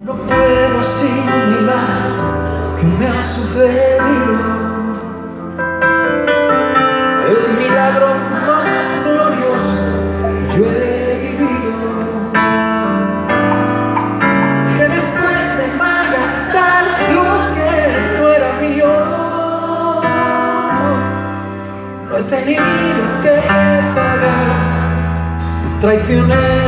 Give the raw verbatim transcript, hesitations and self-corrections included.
No puedo asimilar que me ha sucedido el milagro más glorioso que yo he vivido, que después de malgastar lo que no era mío, no he tenido que pagar. Traicioné